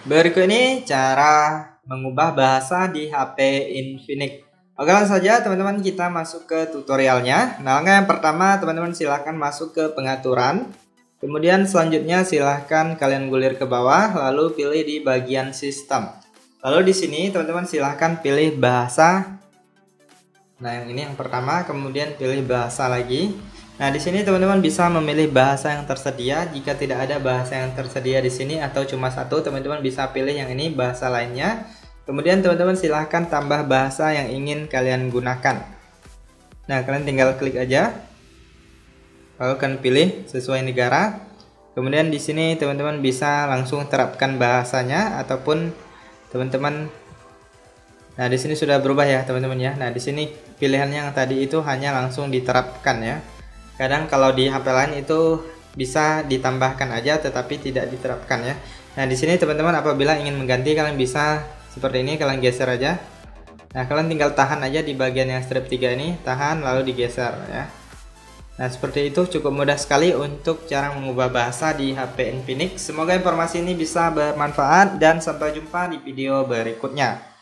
Berikut ini cara mengubah bahasa di HP Infinix. Oke, langsung saja teman-teman kita masuk ke tutorialnya. Nah, langkah yang pertama teman-teman silahkan masuk ke pengaturan. Kemudian selanjutnya silahkan kalian gulir ke bawah, lalu pilih di bagian sistem. Lalu di sini teman-teman silahkan pilih bahasa. Nah, yang ini yang pertama, kemudian pilih bahasa lagi. Nah, di sini teman-teman bisa memilih bahasa yang tersedia. Jika tidak ada bahasa yang tersedia di sini atau cuma satu, teman-teman bisa pilih yang ini bahasa lainnya. Kemudian teman-teman silahkan tambah bahasa yang ingin kalian gunakan. Nah, kalian tinggal klik aja. Lalu kalian pilih sesuai negara. Kemudian di sini teman-teman bisa langsung terapkan bahasanya ataupun teman-teman. Nah, di sini sudah berubah ya, teman-teman ya. Nah, di sini pilihannya yang tadi itu hanya langsung diterapkan ya. Kadang kalau di HP lain itu bisa ditambahkan aja tetapi tidak diterapkan ya. Nah, di sini teman-teman apabila ingin mengganti kalian bisa seperti ini, kalian geser aja. Nah, kalian tinggal tahan aja di bagian yang strip 3 ini, tahan lalu digeser ya. Nah, seperti itu cukup mudah sekali untuk cara mengubah bahasa di HP Infinix. Semoga informasi ini bisa bermanfaat dan sampai jumpa di video berikutnya.